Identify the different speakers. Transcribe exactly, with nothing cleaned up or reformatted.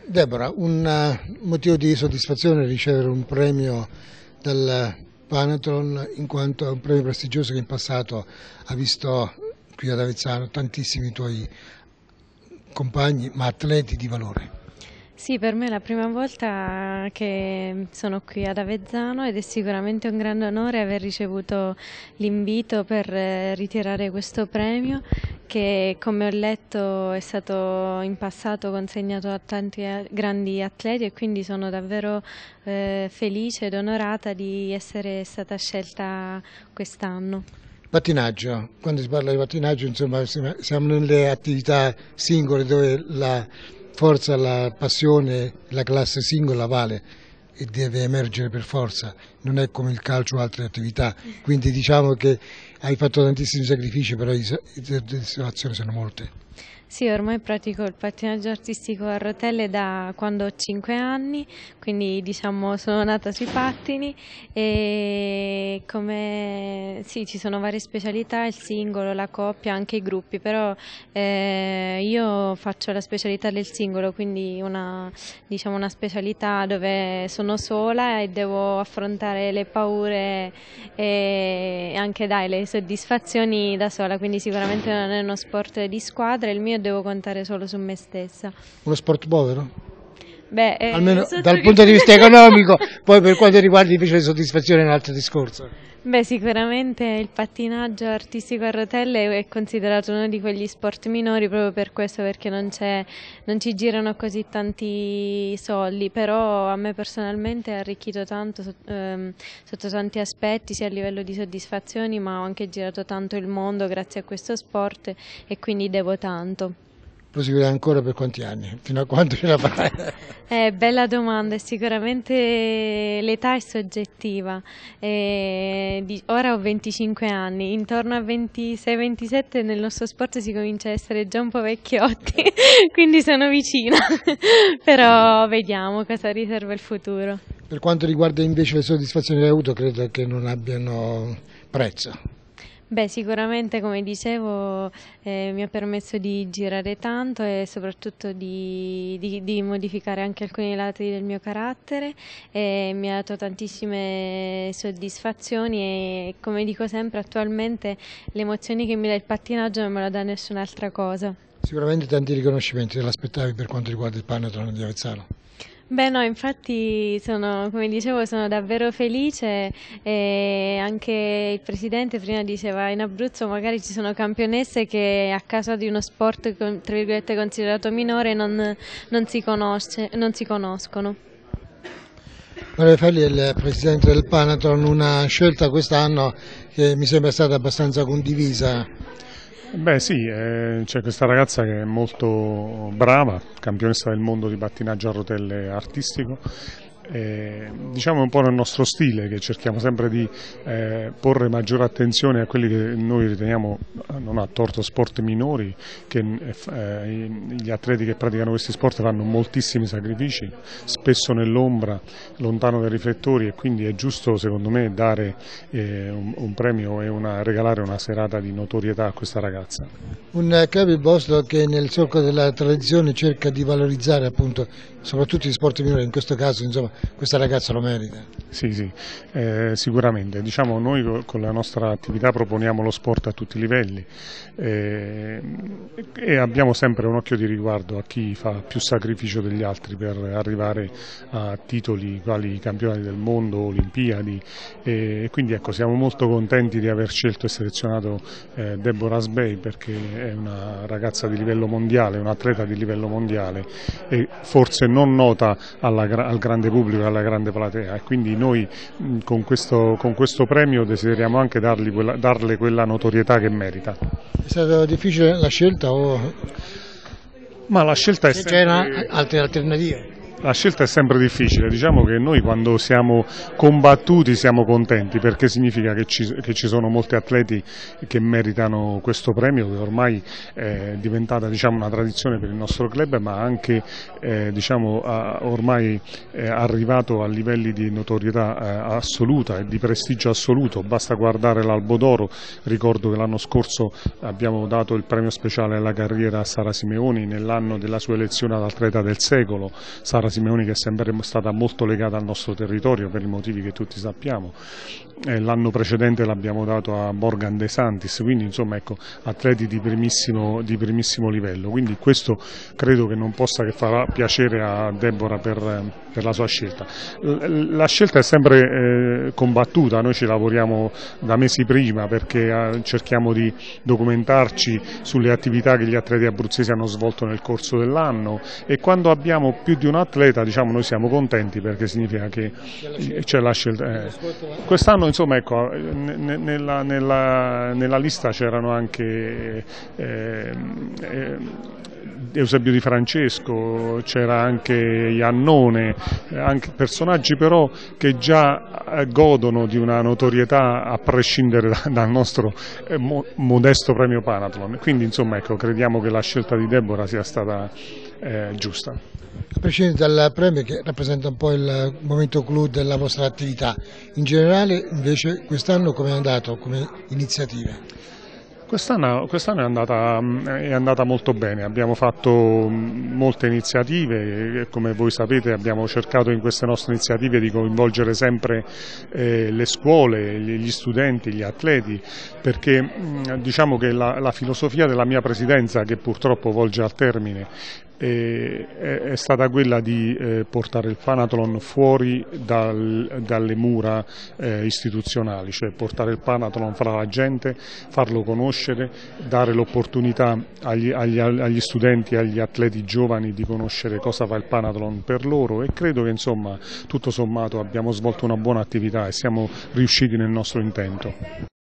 Speaker 1: Deborah, un uh, motivo di soddisfazione è ricevere un premio dal Panathlon, in quanto è un premio prestigioso che in passato ha visto qui ad Avezzano tantissimi tuoi compagni, ma atleti di valore.
Speaker 2: Sì, per me è la prima volta che sono qui ad Avezzano ed è sicuramente un grande onore aver ricevuto l'invito per ritirare questo premio che, come ho letto, è stato in passato consegnato a tanti grandi atleti e quindi sono davvero eh, felice ed onorata di essere stata scelta quest'anno.
Speaker 1: Pattinaggio, quando si parla di pattinaggio, insomma, siamo nelle attività singole dove la forza, la passione, la classe singola vale e deve emergere per forza, non è come il calcio o altre attività, quindi diciamo che hai fatto tantissimi sacrifici, però le soddisfazioni sono molte.
Speaker 2: Sì, ormai pratico il pattinaggio artistico a rotelle da quando ho cinque anni, quindi diciamo sono nata sui pattini e come sì, ci sono varie specialità, il singolo, la coppia, anche i gruppi, però eh, io faccio la specialità del singolo, quindi una, diciamo, una specialità dove sono sola e devo affrontare le paure e anche dai, le soddisfazioni da sola, quindi sicuramente non è uno sport di squadra, il mio devo contare solo su me stessa.
Speaker 1: Uno sport povero?
Speaker 2: Beh, eh,
Speaker 1: almeno dal punto di vista economico, poi per quanto riguarda invece le soddisfazioni è un altro discorso.
Speaker 2: Beh, sicuramente il pattinaggio artistico a rotelle è considerato uno di quegli sport minori proprio per questo, perché non, c'è, non ci girano così tanti soldi, però a me personalmente ha arricchito tanto ehm, sotto tanti aspetti, sia a livello di soddisfazioni, ma ho anche girato tanto il mondo grazie a questo sport e quindi devo tanto.
Speaker 1: Proseguirai ancora per quanti anni? Fino a quando ce la farai?
Speaker 2: Eh, bella domanda, sicuramente l'età è soggettiva, eh, di, ora ho venticinque anni, intorno a ventisei ventisette nel nostro sport si comincia a essere già un po' vecchiotti, quindi sono vicina, però vediamo cosa riserva il futuro.
Speaker 1: Per quanto riguarda invece le soddisfazioni che hai avuto, credo che non abbiano prezzo.
Speaker 2: Beh, sicuramente, come dicevo, eh, mi ha permesso di girare tanto e soprattutto di, di, di modificare anche alcuni lati del mio carattere e mi ha dato tantissime soddisfazioni e, come dico sempre, attualmente le emozioni che mi dà il pattinaggio non me lo dà nessun'altra cosa.
Speaker 1: Sicuramente tanti riconoscimenti te l'aspettavi per quanto riguarda il Panathlon di Avezzano.
Speaker 2: Beh no, infatti sono, come dicevo, sono davvero felice e anche il presidente prima diceva in Abruzzo magari ci sono campionesse che a causa di uno sport tra virgolette considerato minore non, non, si, conosce, non si conoscono.
Speaker 1: Vorrei fargli il presidente del Panathlon una scelta quest'anno che mi sembra stata abbastanza condivisa.
Speaker 3: Beh sì, eh, c'è questa ragazza che è molto brava, campionessa del mondo di pattinaggio a rotelle artistico, eh, diciamo un po' nel nostro stile, che cerchiamo sempre di eh, porre maggiore attenzione a quelli che noi riteniamo, non a torto, sport minori, che eh, gli atleti che praticano questi sport fanno moltissimi sacrifici, spesso nell'ombra, lontano dai riflettori, e quindi è giusto secondo me dare eh, un, un premio e una, regalare una serata di notorietà a questa ragazza.
Speaker 1: Un club Boslo che nel solco della tradizione cerca di valorizzare appunto soprattutto gli sport minori, in questo caso insomma questa ragazza lo merita.
Speaker 3: Sì, sì, eh, sicuramente. Diciamo, noi con la nostra attività proponiamo lo sport a tutti i livelli eh, e abbiamo sempre un occhio di riguardo a chi fa più sacrificio degli altri per arrivare a titoli quali i campionati del mondo, Olimpiadi, e quindi ecco, siamo molto contenti di aver scelto e selezionato eh, Deborah Sbey, perché è una ragazza di livello mondiale, un atleta di livello mondiale e forse non nota alla, al grande pubblico, alla grande platea, e quindi noi mh, con, questo, con questo premio desideriamo anche dargli quella, darle quella notorietà che merita.
Speaker 1: È stata difficile la scelta o
Speaker 3: Ma la scelta è
Speaker 1: se
Speaker 3: sempre...
Speaker 1: c'erano altre alternative?
Speaker 3: La scelta è sempre difficile, diciamo che noi quando siamo combattuti siamo contenti perché significa che ci, che ci sono molti atleti che meritano questo premio che ormai è diventata, diciamo, una tradizione per il nostro club, ma anche eh, diciamo, a, ormai è arrivato a livelli di notorietà eh, assoluta e di prestigio assoluto. Basta guardare l'Albo d'Oro, ricordo che l'anno scorso abbiamo dato il premio speciale alla carriera a Sara Simeoni nell'anno della sua elezione ad atleta del secolo. Sara Simeoni, che è sempre stata molto legata al nostro territorio per i motivi che tutti sappiamo. Eh, l'anno precedente l'abbiamo dato a Morgan De Santis, quindi insomma, ecco, atleti di primissimo, di primissimo livello, quindi questo credo che non possa che farà piacere a Deborah per, per la sua scelta. La scelta è sempre eh, combattuta, noi ci lavoriamo da mesi prima perché eh, cerchiamo di documentarci sulle attività che gli atleti abruzzesi hanno svolto nel corso dell'anno, e quando abbiamo più di un atleta, diciamo, noi siamo contenti perché significa che c'è la scelta. Eh. Quest'anno insomma, ecco, nella, nella, nella lista c'erano anche eh, eh, Eusebio Di Francesco, c'era anche Iannone, anche personaggi però che già godono di una notorietà a prescindere da, dal nostro eh, mo, modesto premio Panathlon, quindi insomma, ecco, crediamo che la scelta di Deborah sia stata eh, giusta.
Speaker 1: A prescindere dal premio, che rappresenta un po' il momento clou della vostra attività, in generale invece quest'anno come è andato come iniziative?
Speaker 3: Quest'anno, quest'anno è, andata, è andata molto bene, abbiamo fatto molte iniziative e come voi sapete abbiamo cercato in queste nostre iniziative di coinvolgere sempre eh, le scuole, gli studenti, gli atleti, perché diciamo che la, la filosofia della mia presidenza, che purtroppo volge al termine, E è stata quella di eh, portare il Panathlon fuori dal, dalle mura eh, istituzionali, cioè portare il Panathlon fra la gente, farlo conoscere, dare l'opportunità agli, agli, agli studenti e agli atleti giovani di conoscere cosa fa il Panathlon per loro, e credo che insomma tutto sommato abbiamo svolto una buona attività e siamo riusciti nel nostro intento.